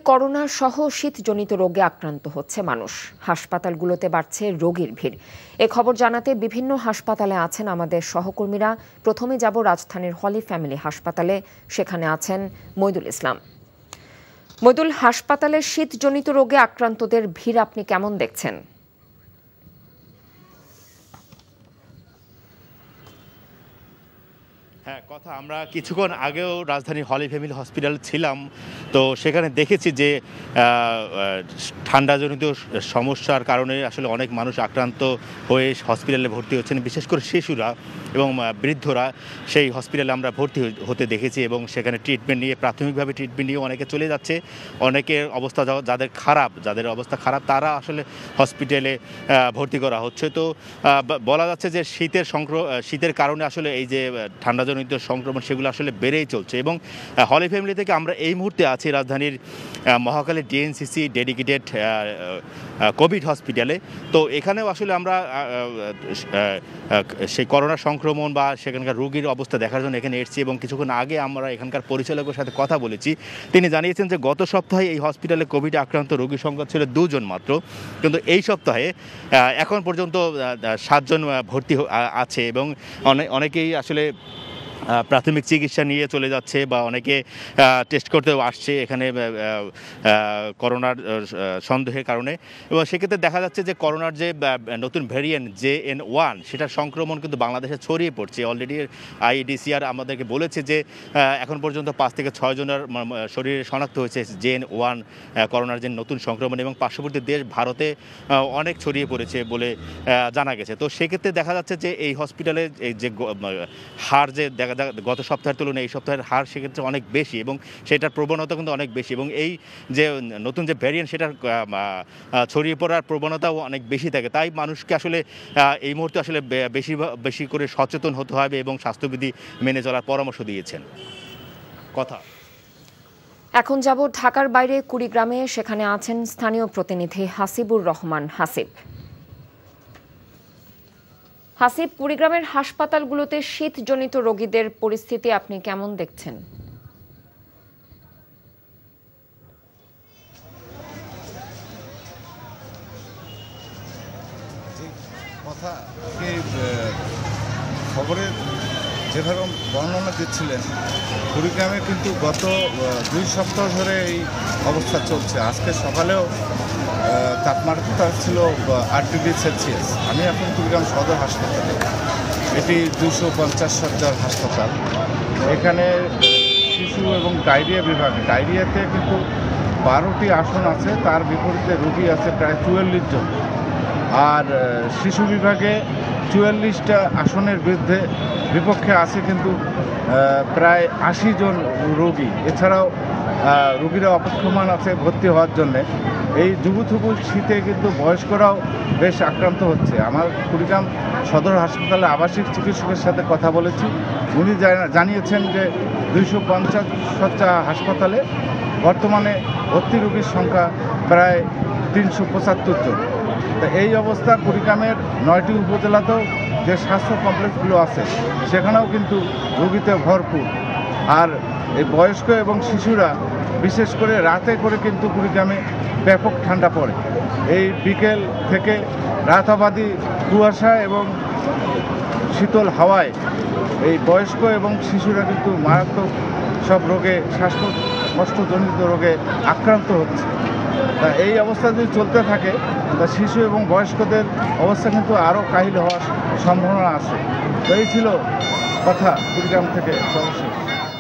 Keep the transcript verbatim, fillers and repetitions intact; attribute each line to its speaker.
Speaker 1: Corona সহ শীতজনিত রোগে আক্রান্ত হচ্ছে মানুষ। হাসপাতালগুলোতে বাড়ছে রোগীর ভিড়। এ খবর জানাতে বিভিন্ন হাসপাতালে আছেন আমাদের সহকর্মীরা। প্রথমে যাব রাজধানীর হলি ফ্যামিলি হাসপাতালে, সেখানে আছেন মইদুল ইসলাম। মইদুল, হাসপাতালে শীতজনিত রোগে আক্রান্তদের ভিড় আপনি কেমন দেখছেন?
Speaker 2: হ্যাঁ, কথা আমরা কিছুক্ষণ আগেও রাজধানীর হলি ফ্যামিলি হসপিটাল ছিলাম, তো সেখানে দেখেছি যে ঠান্ডাজনিত সমস্যার কারণে আসলে অনেক মানুষ আক্রান্ত হয়ে হসপিটালে ভর্তি হচ্ছেন, বিশেষ করে শিশুরা এবং বৃদ্ধরা সেই হসপিটালে আমরা ভর্তি হতে দেখেছি এবং সেখানে ট্রিটমেন্ট নিয়ে প্রাথমিকভাবে ট্রিটমেন্ট নিয়ে অনেকে চলে যাচ্ছে। অনেকের অবস্থা যাদের খারাপ যাদের অবস্থা খারাপ তারা আসলে হসপিটালে ভর্তি করা হচ্ছে। তো বলা যাচ্ছে যে শীতের সংক্র শীতের কারণে আসলে এই যে ঠান্ডা জনিত সংক্রমণ সেগুলো আসলে বেড়েই চলছে। এবং হলি ফ্যামিলি থেকে আমরা এই মুহূর্তে আছি রাজধানীর মহাখালী ডিএনসিসি ডেডিকেটেড কোভিড হসপিটালে। তো এখানেও আসলে আমরা সেই করোনা সংক্রমণ বা সেখানকার রোগীর অবস্থা দেখার জন্য এখানে এসেছি এবং কিছুক্ষণ আগে আমরা এখানকার পরিচালকের সাথে কথা বলেছি। তিনি জানিয়েছেন যে গত সপ্তাহে এই হসপিটালে কোভিডে আক্রান্ত রোগীর সংখ্যা ছিল দুজন মাত্র, কিন্তু এই সপ্তাহে এখন পর্যন্ত সাতজন ভর্তি আছে এবং অনেকেই আসলে প্রাথমিক চিকিৎসা নিয়ে চলে যাচ্ছে বা অনেকে টেস্ট করতেও আসছে এখানে করোনার সন্দেহের কারণে। এবং সেক্ষেত্রে দেখা যাচ্ছে যে করোনার যে নতুন ভ্যারিয়েন্ট জে এন ওয়ান সেটার সংক্রমণ কিন্তু বাংলাদেশে ছড়িয়ে পড়ছে। অলরেডি আইডিসিআর আমাদেরকে বলেছে যে এখন পর্যন্ত পাঁচ থেকে ছয় জনের শরীরে শনাক্ত হয়েছে জে এন ওয়ান করোনার যে নতুন সংক্রমণ, এবং পার্শ্ববর্তী দেশ ভারতে অনেক ছড়িয়ে পড়েছে বলে জানা গেছে। তো সেক্ষেত্রে দেখা যাচ্ছে যে এই হসপিটালে এই যে হার যে দেখা গত সপ্তাহের তুলনায় এই সপ্তাহের হার সেক্ষেত্রে অনেক বেশি এবং সেটার প্রবণতা কিন্তু অনেক বেশি, এবং এই যে নতুন যে ভ্যারিয়েন্ট সেটার ছড়িয়ে পড়ার প্রবণতাও অনেক বেশি থাকে। তাই মানুষকে আসলে এই মুহূর্তে আসলে বেশি বেশি করে সচেতন হতে হবে এবং স্বাস্থ্যবিধি মেনে চলার পরামর্শ দিয়েছেন। কথা
Speaker 1: এখন যাব ঢাকার বাইরে কুড়িগ্রামে, সেখানে আছেন স্থানীয় প্রতিনিধি হাসিবুর রহমান হাসিব। হাসিব, কুড়িগ্রামের হাসপাতালগুলোতে শীতজনিত রোগীদের পরিস্থিতি আপনি কেমন দেখছেন?
Speaker 3: কথা খবরের যেভাবে বর্ণনা দিচ্ছিলেন, কুড়িগ্রামে কিন্তু গত দুই সপ্তাহ ধরে এই অবস্থা চলছে। আজকে সকালেও তাপমাত্রা ছিল আট ডিগ্রি সেলসিয়াস। আমি এখন কুড়িগ্রাম সদর হাসপাতালে, এটি দুশো পঞ্চাশ সজ্জার হাসপাতাল। এখানে শিশু এবং ডায়রিয়া বিভাগ, ডায়রিয়াতে কিন্তু বারোটি আসন আছে, তার বিপরীতে রোগী আছে প্রায় চুয়াল্লিশ জন। আর শিশু বিভাগে চুয়াল্লিশটা আসনের বিরুদ্ধে বিপক্ষে আছে কিন্তু প্রায় আশি জন রোগী। এছাড়াও রোগীরা অপেক্ষমান আছে ভর্তি হওয়ার জন্যে। এই জুবুথুবু শীতে কিন্তু বয়স্করাও বেশ আক্রান্ত হচ্ছে। আমার কুড়িগ্রাম সদর হাসপাতালে আবাসিক চিকিৎসকের সাথে কথা বলেছি, উনি জানিয়েছেন যে দুইশো পঞ্চাশ শয্যা হাসপাতালে বর্তমানে ভর্তি রোগীর সংখ্যা প্রায় তিনশো পঁচাত্তর জন। তো এই অবস্থা কুড়িগ্রামের নয়টি উপজেলাতেও যে স্বাস্থ্য কমপ্লেক্সগুলো আছে সেখানেও কিন্তু রোগীতে ভরপুর। আর এই বয়স্ক এবং শিশুরা বিশেষ করে রাতে করে কিন্তু কুড়িগ্রামে ব্যাপক ঠান্ডা পড়ে। এই বিকেল থেকে রাত অবধি কুয়াশা এবং শীতল হাওয়ায় এই বয়স্ক এবং শিশুরা কিন্তু মারাত্মক সব রোগে শ্বাসকষ্টজনিত রোগে আক্রান্ত হচ্ছে। তা এই অবস্থা যদি চলতে থাকে তা শিশু এবং বয়স্কদের অবস্থা কিন্তু আরও কাহিল হওয়ার সম্ভাবনা আছে। তো এই ছিল কথা কুড়িগ্রাম থেকে সর্বশেষ।